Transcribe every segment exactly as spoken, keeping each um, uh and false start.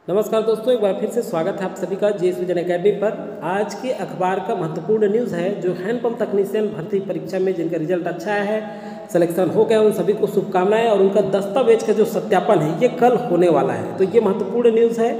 नमस्कार दोस्तों, एक बार फिर से स्वागत है आप सभी का जेएस विजन अकेडमी पर। आज के अखबार का महत्वपूर्ण न्यूज़ है जो हैंडपंप तकनीशियन भर्ती परीक्षा में जिनका रिजल्ट अच्छा आया है, सिलेक्शन हो गया, उन सभी को शुभकामनाएं। और उनका दस्तावेज का जो सत्यापन है ये कल होने वाला है, तो ये महत्वपूर्ण न्यूज़ है।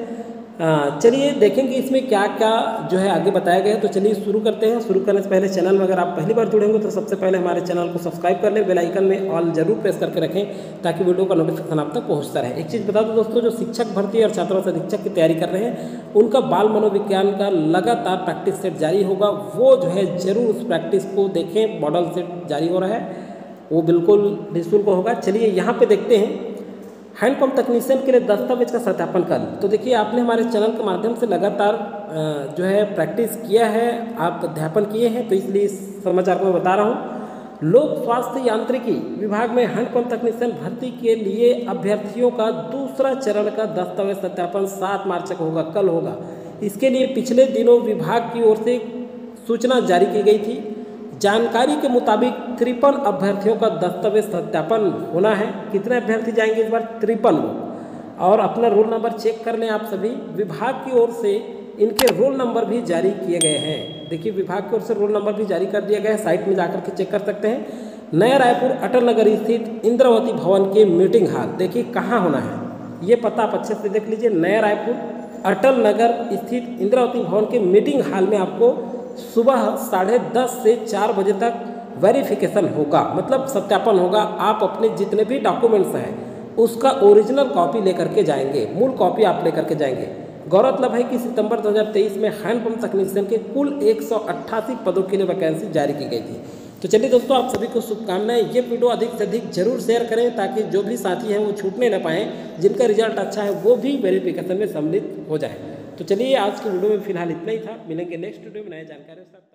चलिए देखेंगे इसमें क्या क्या जो है आगे बताया गया है। तो चलिए शुरू करते हैं। शुरू करने से पहले चैनल में अगर आप पहली बार जुड़े होंगे तो सबसे पहले हमारे चैनल को सब्सक्राइब कर लें, बेल आइकन में ऑल जरूर प्रेस करके रखें ताकि वीडियो का नोटिफिकेशन आप तक पहुंचता रहे। एक चीज़ बता दूं दोस्तों, जो शिक्षक भर्ती और छात्रावास अधीक्षक की तैयारी कर रहे हैं उनका बाल मनोविज्ञान का लगातार प्रैक्टिस सेट जारी होगा। वो जो है जरूर उस प्रैक्टिस को देखें। मॉडल सेट जारी हो रहा है, वो बिल्कुल निःशुल्क होगा। चलिए यहाँ पे देखते हैं हैंडपंप तकनीशियन के लिए दस्तावेज का सत्यापन कल। तो देखिए, आपने हमारे चैनल के माध्यम से लगातार जो है प्रैक्टिस किया है, आप अध्यापन किए हैं, तो इसलिए इस समाचार को मैं बता रहा हूँ। लोक स्वास्थ्य यांत्रिकी विभाग में हैंडपंप तकनीशियन भर्ती के लिए अभ्यर्थियों का दूसरा चरण का दस्तावेज सत्यापन सात मार्च को होगा, कल होगा। इसके लिए पिछले दिनों विभाग की ओर से सूचना जारी की गई थी। जानकारी के मुताबिक तिरपन अभ्यर्थियों का दस्तावेज सत्यापन होना है। कितने अभ्यर्थी जाएंगे इस बार? तिरपन। और अपना रोल नंबर चेक कर लें आप सभी। विभाग की ओर से इनके रोल नंबर भी जारी किए गए हैं। देखिए, विभाग की ओर से रोल नंबर भी जारी कर दिया गया है, साइट में जाकर के चेक कर सकते हैं। नया रायपुर अटल नगर स्थित इंद्रावती भवन के मीटिंग हॉल, देखिए कहाँ होना है ये पता आप अच्छे से देख लीजिए। नया रायपुर अटल नगर स्थित इंद्रावती भवन के मीटिंग हॉल में आपको सुबह साढ़े दस से चार बजे तक वेरिफिकेशन होगा, मतलब सत्यापन होगा। आप अपने जितने भी डॉक्यूमेंट्स हैं उसका ओरिजिनल कॉपी लेकर के जाएंगे, मूल कॉपी आप लेकर के जाएंगे। गौरतलब है कि सितंबर दो हज़ार तेईस में हैंडपंप तकनीशियन के कुल एक सौ अट्ठासी पदों के लिए वैकेंसी जारी की गई थी। तो चलिए दोस्तों, आप सभी को शुभकामनाएं। ये वीडियो अधिक से अधिक जरूर शेयर करें ताकि जो भी साथी हैं वो छूटने न पाएँ, जिनका रिजल्ट अच्छा है वो भी वेरिफिकेशन में सम्मिलित हो जाए। तो चलिए, आज की वीडियो में फिलहाल इतना ही था। मिलेंगे नेक्स्ट वीडियो में नए जानकारी के साथ।